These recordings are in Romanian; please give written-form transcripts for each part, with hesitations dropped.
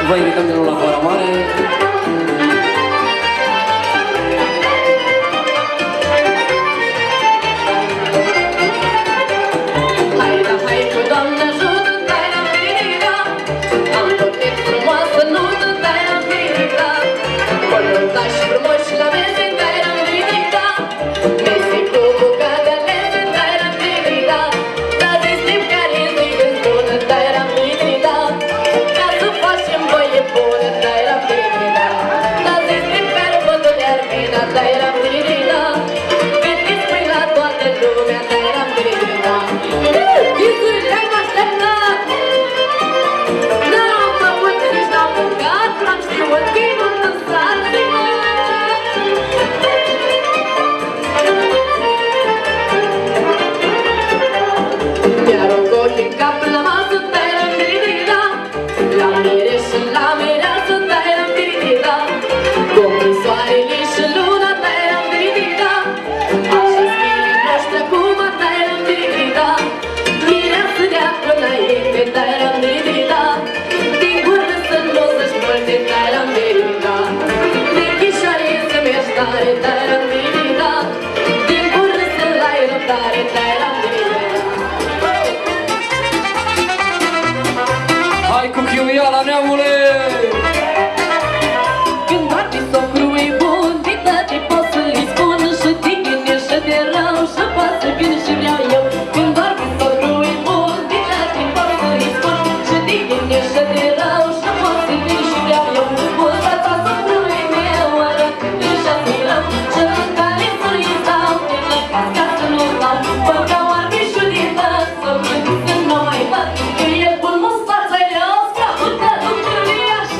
Vă invităm din nou la Vara Mare. Hai cu chiuiala, neamule! Când toate socrul e bun, de tăte pot să-i spun și te gândești și de rău și poți să vin și vreau eu. Când toate socrul e bun, de tăte pot să-i spun și te gândești și de rău și poți să vin și vreau eu. Buzața socrului meu arată că și-a-ți rău și în care să-i stau, de la casca să nu dau. Băgau arbișul din tăt, socrul să nu mai văd, că e bun mustața-i rău, scapă-te lucrurile așa.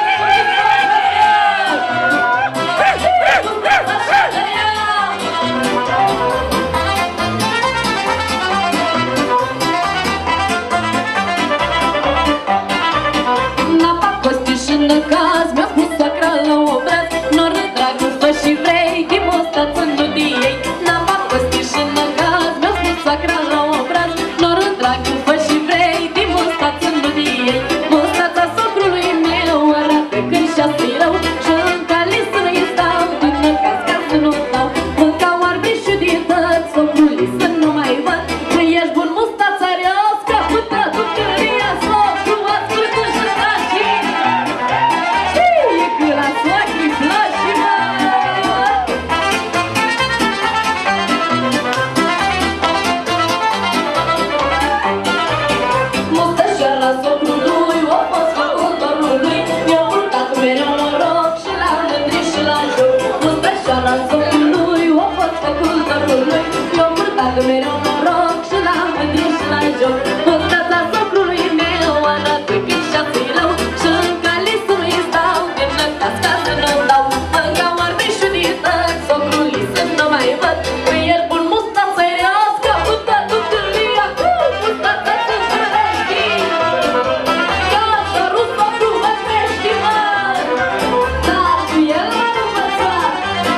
Mi-a spus soacra la obraz, nor de dragul fă și vrei, de mostață nu de ei. N-am apăstit și năcaz, mi-a spus soacra la obraz, nor de dragul fă și vrei, de mostață nu de ei. Mostața socrului meu arată când și-a-ți rău și în cale să-i stau, din năcaz ca să nu dau. Mâncau arbișul din tăt, socrului să nu mai văd, că ești bun mustața rea, scapă-te ducăria, socru, ascultă și tași. La soacri place, mă! Mustășoara socrului o fost făcutorului, mi-a purtat mereu noroc și la mândri și la joc. Mustășoara socrului o fost făcutorului, mi-a purtat mereu noroc și la mândri și la joc. Mustața socrului meu arată că și-a-ți rău și în cale să-i stau, din năcaz ca să nu dau. Băgau arbișul din tăt, socrului să nu mai văd, că ești bun mustața-i rea, scapă-te ducării acum, mustața să zărești. Cășărul socru văzvești, mă, dar cu el m-am învățat.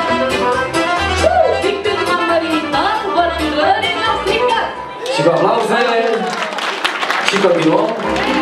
Și când m-am măritat, vorbitorii mi-au stricat. Și cu aplauze și continuăm.